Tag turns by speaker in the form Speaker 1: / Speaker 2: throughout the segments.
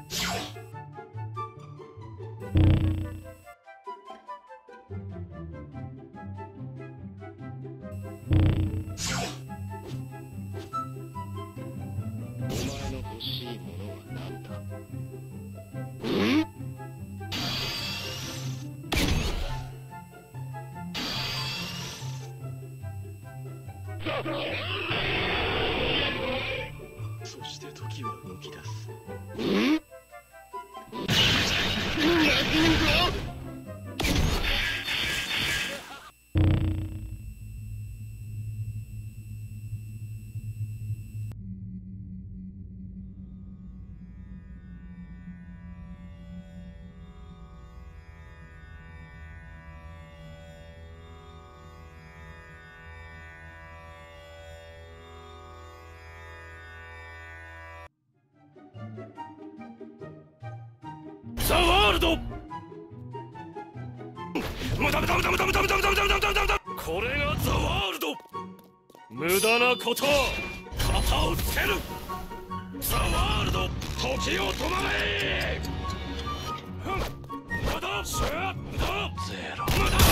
Speaker 1: 欲しいものは何だ？そして時は動き出す。ザワールド。無駄無駄無駄無駄無駄無駄無駄無駄無駄無駄無駄。これがザワールド。無駄なことは型をつける。ザワールド、時を止まれ。無駄シュー無駄ゼロ無駄。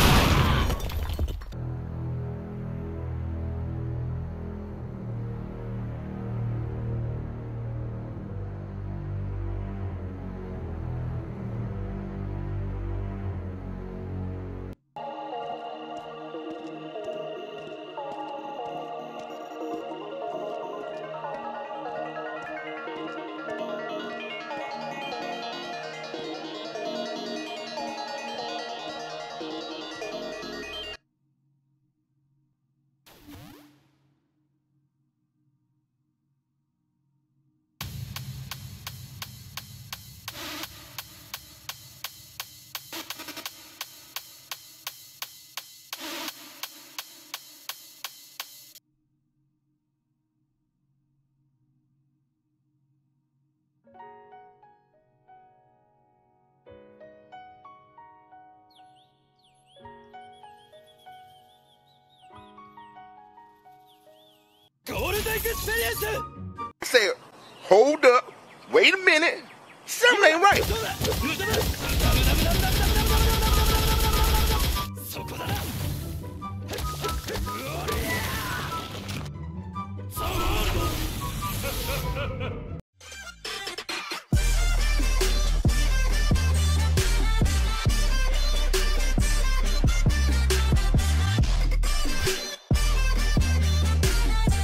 Speaker 1: ゴールデンエクスペリエンス。
Speaker 2: Say, hold up, wait a minute, something ain't right.
Speaker 1: そこだな。ザワールド。